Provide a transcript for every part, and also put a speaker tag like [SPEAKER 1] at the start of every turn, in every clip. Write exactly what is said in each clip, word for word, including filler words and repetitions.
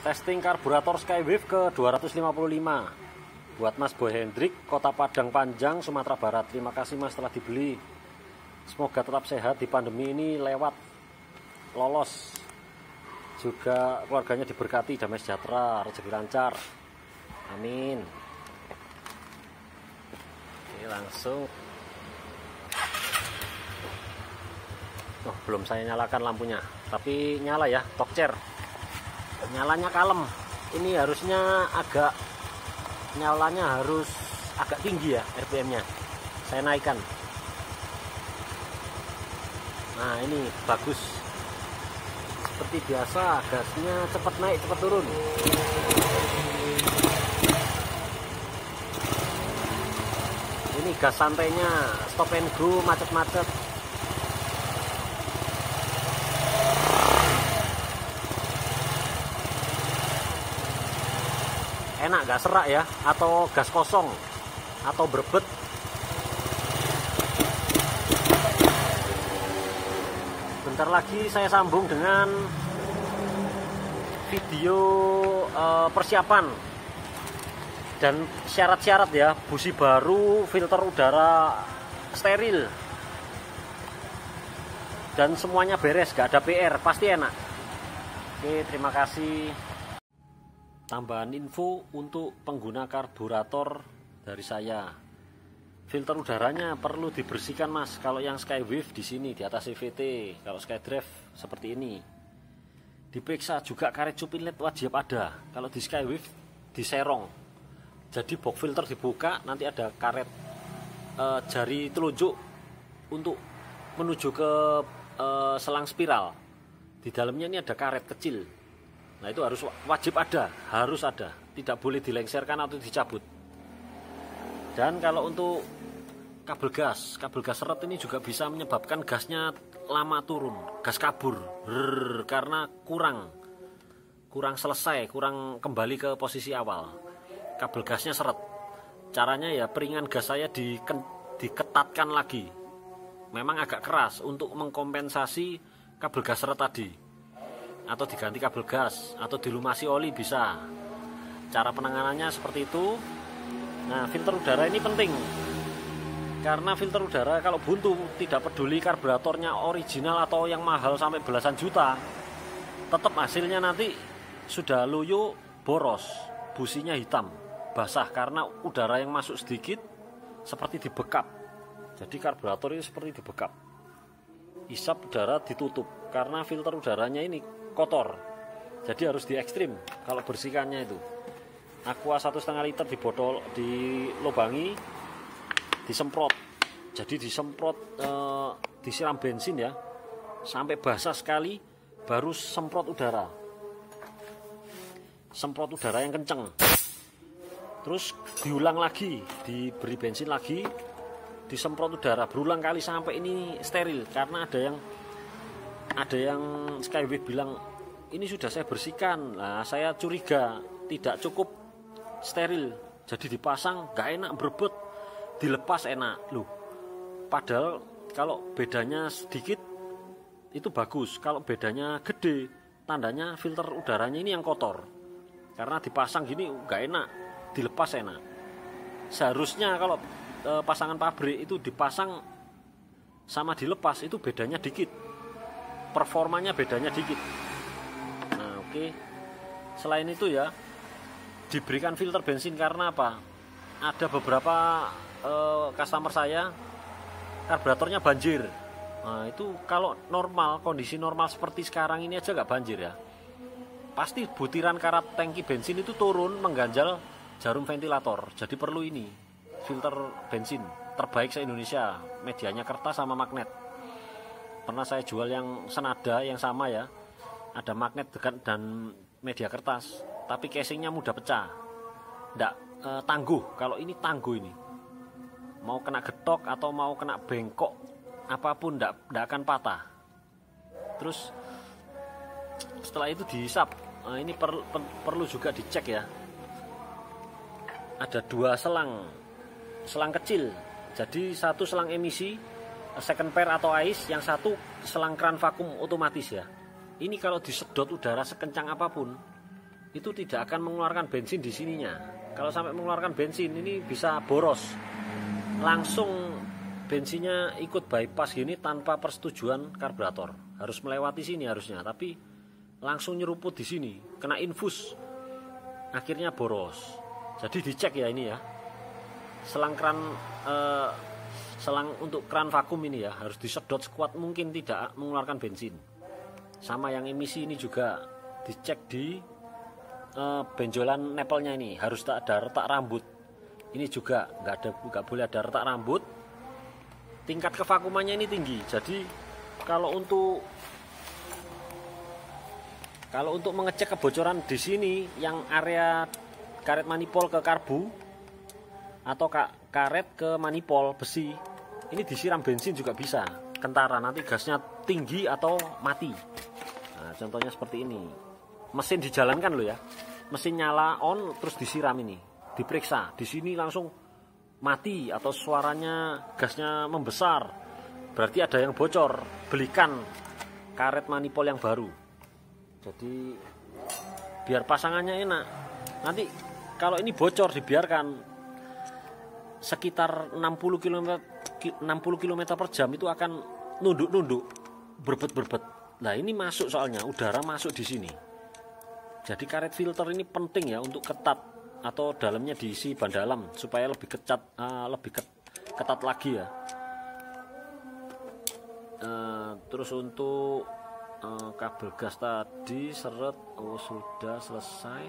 [SPEAKER 1] Testing karburator Skywave ke dua ratus lima puluh lima buat Mas Boy Hendrik, Kota Padang Panjang, Sumatera Barat. Terima kasih Mas telah dibeli. Semoga tetap sehat di pandemi ini, lewat lolos. Juga keluarganya diberkati, damai sejahtera, rezeki lancar. Amin. Oke, langsung. Oh, belum saya nyalakan lampunya, tapi nyala ya, tokcer. Nyalanya kalem. Ini harusnya agak nyalanya harus agak tinggi ya R P M-nya. Saya naikkan. Nah, ini bagus. Seperti biasa, gasnya cepat naik, cepat turun. Ini gas santainya, stop and go, macet-macet. Enak, gak serak ya, atau gas kosong, atau berbet. Bentar lagi saya sambung dengan video uh, persiapan dan syarat-syarat ya, busi baru, filter udara steril, dan semuanya beres, gak ada P R, pasti enak. Oke, terima kasih. Tambahan info untuk pengguna karburator dari saya. Filter udaranya perlu dibersihkan Mas. Kalau yang Skywave di sini di atas C V T, kalau Skydrive seperti ini. Diperiksa juga karet cup inlet wajib ada. Kalau di Skywave diserong. Jadi box filter dibuka, nanti ada karet e, jari telunjuk untuk menuju ke e, selang spiral. Di dalamnya ini ada karet kecil. Nah, itu harus wajib ada, harus ada, tidak boleh dilengserkan atau dicabut. Dan kalau untuk kabel gas, kabel gas seret ini juga bisa menyebabkan gasnya lama turun, gas kabur, Rrr, karena kurang, kurang selesai, kurang kembali ke posisi awal. Kabel gasnya seret. Caranya ya piringan gas saya di, diketatkan lagi. Memang agak keras untuk mengkompensasi kabel gas seret tadi. Atau diganti kabel gas, atau dilumasi oli bisa. Cara penanganannya seperti itu. Nah, filter udara ini penting, karena filter udara kalau buntu, tidak peduli karburatornya original atau yang mahal sampai belasan juta, tetap hasilnya nanti sudah loyo, boros, businya hitam, basah, karena udara yang masuk sedikit seperti dibekap. Jadi karburator ini seperti dibekap. Isap udara ditutup karena filter udaranya ini kotor, jadi harus di ekstrim kalau bersihkannya itu. Aqua satu setengah liter di botol, dilubangi, disemprot. Jadi disemprot, e, disiram bensin ya, sampai basah sekali, baru semprot udara. Semprot udara yang kenceng. Terus diulang lagi, diberi bensin lagi, disemprot udara berulang kali sampai ini steril. Karena ada yang ada yang Skywave bilang ini sudah saya bersihkan. Nah, saya curiga tidak cukup steril, jadi dipasang gak enak, berebut, dilepas enak loh. Padahal kalau bedanya sedikit itu bagus, kalau bedanya gede tandanya filter udaranya ini yang kotor. Karena dipasang gini gak enak, dilepas enak. Seharusnya kalau e, pasangan pabrik itu dipasang sama dilepas itu bedanya dikit, performanya bedanya dikit. Nah, oke. Okay. Selain itu ya, diberikan filter bensin karena apa? Ada beberapa eh, customer saya karburatornya banjir. Nah, itu kalau normal, kondisi normal seperti sekarang ini aja nggak banjir ya. Pasti butiran karat tangki bensin itu turun mengganjal jarum ventilator. Jadi perlu ini filter bensin terbaik se-Indonesia. Medianya kertas sama magnet. Pernah saya jual yang senada yang sama ya. Ada magnet dan media kertas, tapi casingnya mudah pecah, nggak e, tangguh. Kalau ini tangguh, ini mau kena getok atau mau kena bengkok apapun nggak nggak akan patah. Terus setelah itu dihisap. Nah, ini per, per, perlu juga dicek ya. Ada dua selang, selang kecil. Jadi satu selang emisi second pair atau ice, yang satu selang keran vakum otomatis ya. Ini kalau disedot udara sekencang apapun, itu tidak akan mengeluarkan bensin di sininya. Kalau sampai mengeluarkan bensin ini bisa boros. Langsung bensinnya ikut bypass gini tanpa persetujuan karburator. Harus melewati sini harusnya, tapi langsung nyeruput di sini, kena infus. Akhirnya boros. Jadi dicek ya ini ya. Selang kran eh, selang untuk kran vakum ini ya harus disedot sekuat mungkin tidak mengeluarkan bensin. Sama yang emisi ini juga dicek di eh, benjolan nepelnya ini harus tak ada retak rambut. Ini juga nggak ada nggak boleh ada retak rambut. Tingkat kevakumannya ini tinggi. Jadi kalau untuk kalau untuk mengecek kebocoran di sini yang area karet manifold ke karbu atau karet ke manifold besi, ini disiram bensin juga bisa, kentara, nanti gasnya tinggi atau mati. Nah, contohnya seperti ini. Mesin dijalankan loh ya. Mesin nyala on terus disiram ini. Diperiksa. Di sini langsung mati atau suaranya gasnya membesar. Berarti ada yang bocor. Belikan karet manifold yang baru. Jadi biar pasangannya enak. Nanti kalau ini bocor dibiarkan sekitar enam puluh kilometer per jam itu akan nunduk-nunduk, berbet-berbet. Nah, ini masuk soalnya udara masuk di sini. Jadi karet filter ini penting ya untuk ketat atau dalamnya diisi ban dalam supaya lebih kecat, uh, lebih ketat lagi ya. Uh, terus untuk uh, kabel gas tadi seret, oh sudah selesai.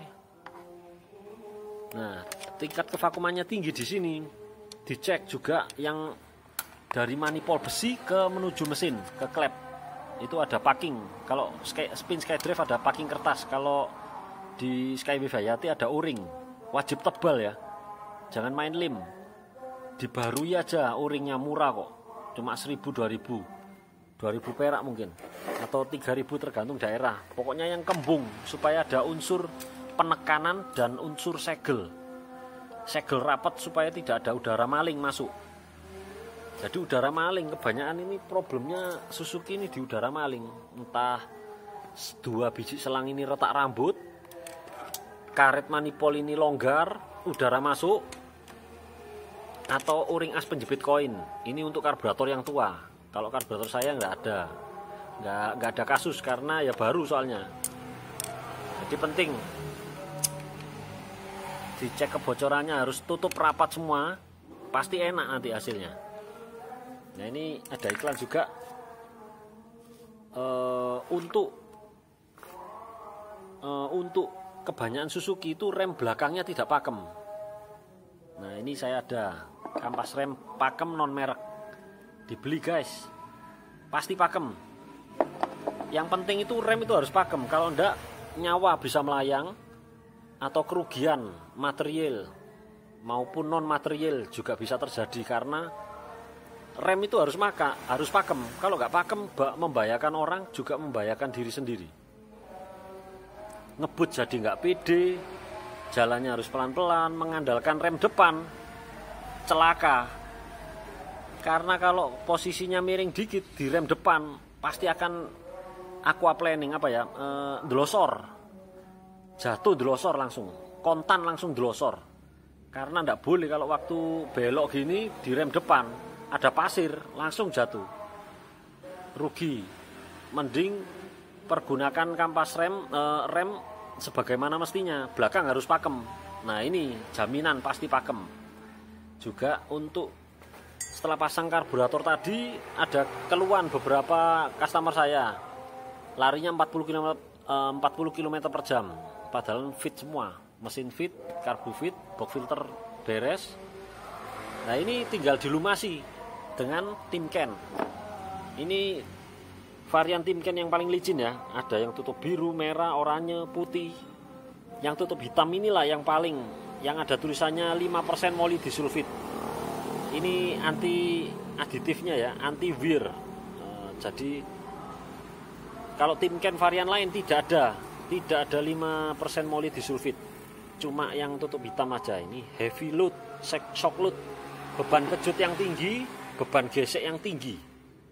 [SPEAKER 1] Nah, tingkat kevakumannya tinggi di sini. Dicek juga yang dari manifold besi ke menuju mesin ke klep. Itu ada packing. Kalau spin skydrive ada packing kertas. Kalau di Skyway Hayati ada o-ring. Wajib tebal ya. Jangan main lem. Dibarui aja o-ringnya, murah kok. Cuma seribu dua ribu. dua ribu perak mungkin. Atau tiga ribu tergantung daerah. Pokoknya yang kembung supaya ada unsur penekanan dan unsur segel. Segel rapat supaya tidak ada udara maling masuk. Jadi udara maling kebanyakan ini problemnya Suzuki ini di udara maling. Entah dua biji selang ini retak rambut, karet manifold ini longgar, udara masuk, atau o-ring as penjepit koin. Ini untuk karburator yang tua. Kalau karburator saya nggak ada, nggak nggak ada kasus karena ya baru soalnya. Jadi penting dicek kebocorannya, harus tutup rapat semua, pasti enak nanti hasilnya. Nah, ini ada iklan juga uh, untuk uh, untuk kebanyakan Suzuki itu rem belakangnya tidak pakem. Nah, ini saya ada kampas rem pakem non merek, dibeli guys, pasti pakem. Yang penting itu rem itu harus pakem, kalau enggak nyawa bisa melayang atau kerugian material maupun non material juga bisa terjadi karena rem itu harus maka harus pakem. Kalau nggak pakem membahayakan orang juga membahayakan diri sendiri. Ngebut jadi nggak pede, jalannya harus pelan-pelan, mengandalkan rem depan, celaka. Karena kalau posisinya miring dikit di rem depan pasti akan aquaplaning apa ya, e, delosor. Jatuh delosor langsung, kontan langsung delosor. Karena ndak boleh kalau waktu belok gini di rem depan ada pasir langsung jatuh, rugi. Mending pergunakan kampas rem eh, rem sebagaimana mestinya, belakang harus pakem. Nah, ini jaminan pasti pakem. Juga untuk setelah pasang karburator tadi ada keluhan beberapa customer saya, larinya empat puluh kilometer eh, empat puluh kilometer per jam. Padahal fit semua, mesin fit, karbu fit, box filter beres. Nah, ini tinggal dilumasi dengan Timken. Ini varian Timken yang paling licin ya. Ada yang tutup biru, merah, oranye, putih. Yang tutup hitam inilah yang paling, yang ada tulisannya lima persen molybdisulfit. Ini anti aditifnya ya, anti wear. Uh, jadi kalau Timken varian lain tidak ada. Tidak ada lima persen molybdisulfit. Cuma yang tutup hitam aja. Ini heavy load, shock load, beban kejut yang tinggi, beban gesek yang tinggi.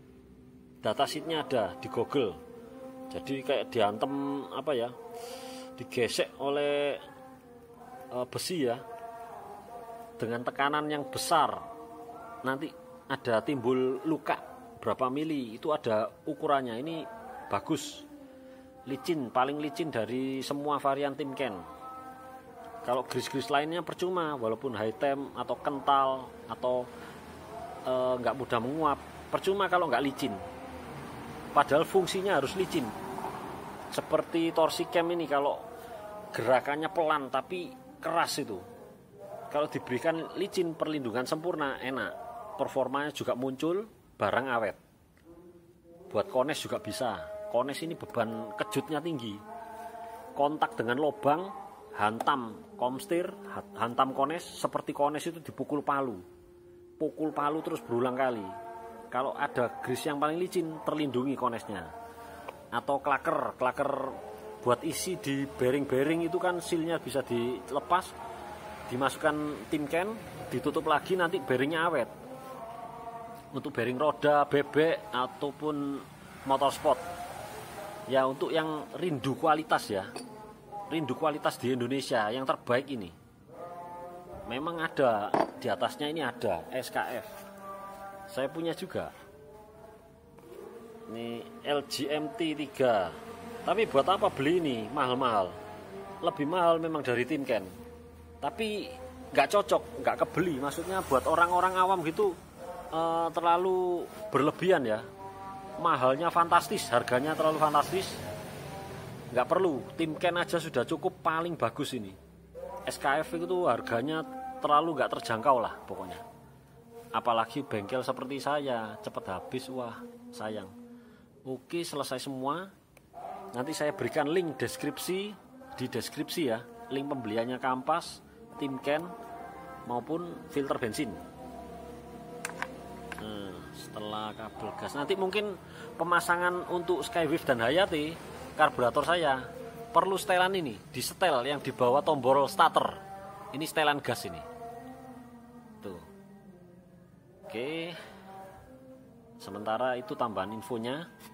[SPEAKER 1] Datasheetnya ada di Google. Jadi kayak diantem apa ya, digesek oleh e, besi ya, dengan tekanan yang besar, nanti ada timbul luka berapa mili, itu ada ukurannya. Ini bagus, licin, paling licin dari semua varian Timken. Kalau gris-gris lainnya percuma, walaupun high temp atau kental atau nggak e, mudah menguap, percuma kalau nggak licin. Padahal fungsinya harus licin. Seperti torsi cam ini, kalau gerakannya pelan tapi keras itu, kalau diberikan licin, perlindungan sempurna, enak, performanya juga muncul, barang awet. Buat kones juga bisa. Kones ini beban kejutnya tinggi, kontak dengan lubang, hantam komstir, hantam kones, seperti kones itu dipukul palu, pukul palu terus berulang kali. Kalau ada gris yang paling licin, terlindungi konesnya. Atau klaker, klaker buat isi di bearing-bearing itu kan sealnya bisa dilepas, dimasukkan Timken, ditutup lagi, nanti bearingnya awet. Untuk bearing roda, bebek, ataupun motorsport. Ya untuk yang rindu kualitas ya, rindu kualitas di Indonesia yang terbaik ini. Memang ada, di atasnya ini ada S K F. Saya punya juga. Ini L G M T tiga. Tapi buat apa beli ini? Mahal-mahal. Lebih mahal memang dari Timken. Tapi nggak cocok, nggak kebeli. Maksudnya buat orang-orang awam gitu eh, terlalu berlebihan ya. Mahalnya fantastis, harganya terlalu fantastis. Nggak perlu, Timken aja sudah cukup, paling bagus ini. S K F itu harganya terlalu nggak terjangkau lah pokoknya. Apalagi bengkel seperti saya, cepat habis, wah sayang. Oke, selesai semua. Nanti saya berikan link deskripsi, di deskripsi ya, link pembeliannya kampas, Timken, maupun filter bensin. Nah, setelah kabel gas, nanti mungkin pemasangan untuk Skywave dan Hayati, karburator saya, perlu setelan ini, di setel yang di bawah tombol starter. Ini setelan gas ini. Tuh. Oke. Sementara itu tambahan infonya.